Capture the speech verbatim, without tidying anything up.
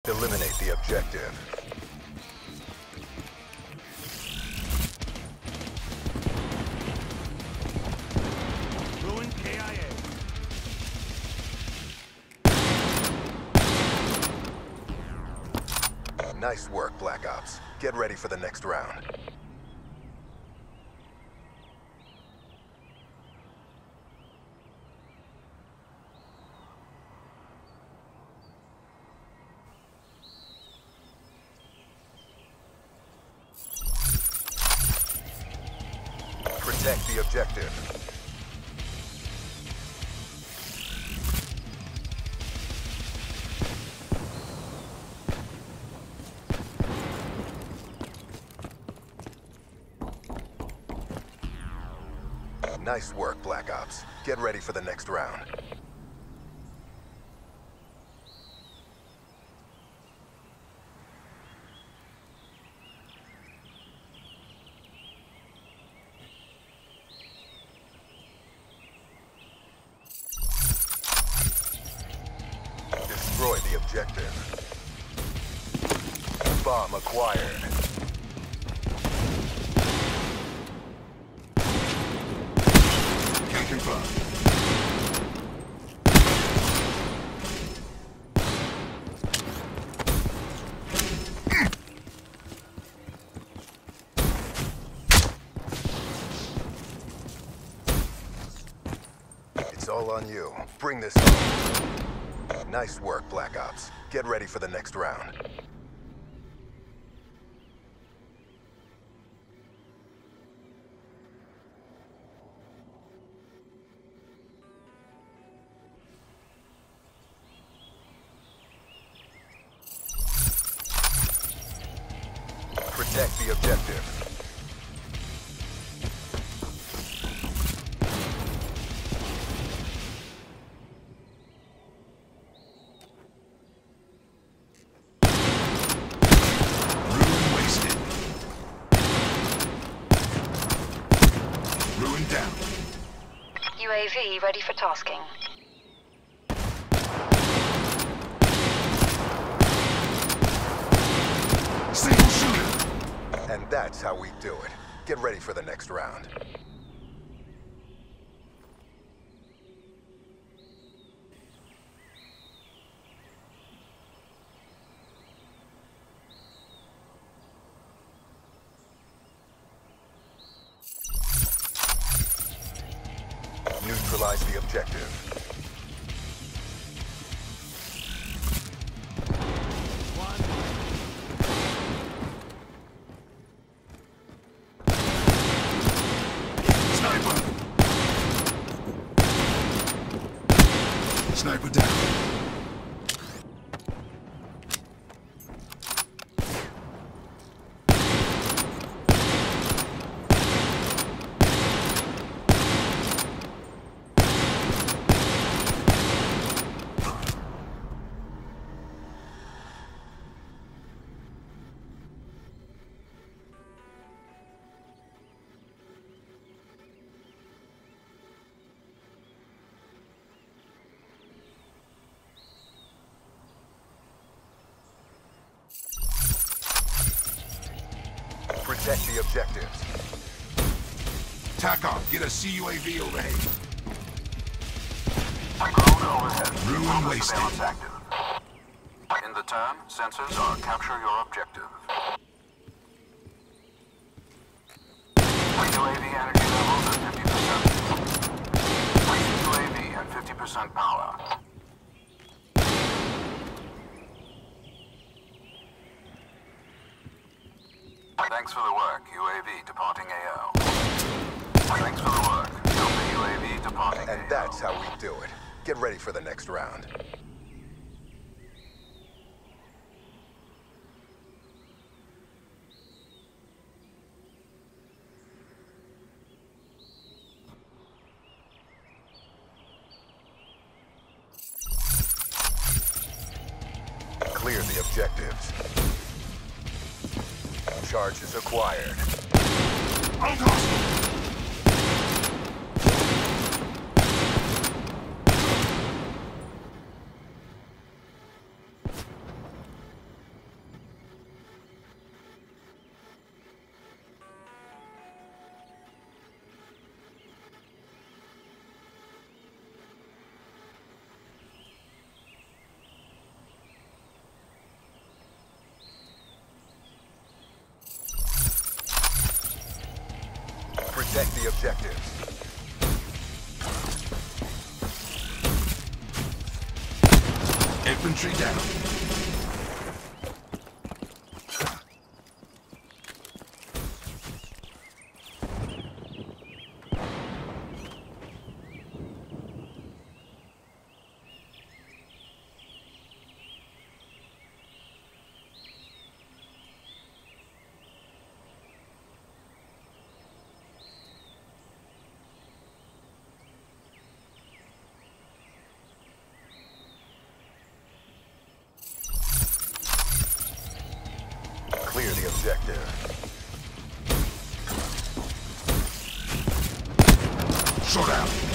Eliminate the objective. Ruin K I A. Nice work, Black Ops. Get ready for the next round. Protect the objective. Nice work, Black Ops. Get ready for the next round. Destroy the objective. Bomb acquired. Confirmed. It's all on you. Bring this home. Nice work, Black Ops. Get ready for the next round. Protect the objective. Ruin wasted. Ruin down. U A V ready for tasking. Single shooter. And that's how we do it. Get ready for the next round. Neutralize the objective. Sniper down. Protect the objectives. Tac on. Get a C U A V overhead. Drone overhead. Ruin wasted. Surveillance active. In the turn, sensors are capture your objective. U A V energy levels at fifty percent. Placing U A V at fifty percent power. Thanks for the work, U A V departing A O. Thanks for the work, Delta U A V departing A O. And that's how we do it. Get ready for the next round. Clear the objectives. Charges acquired. Out hostile. the objectives. Infantry down. Clear the objective. Shut out.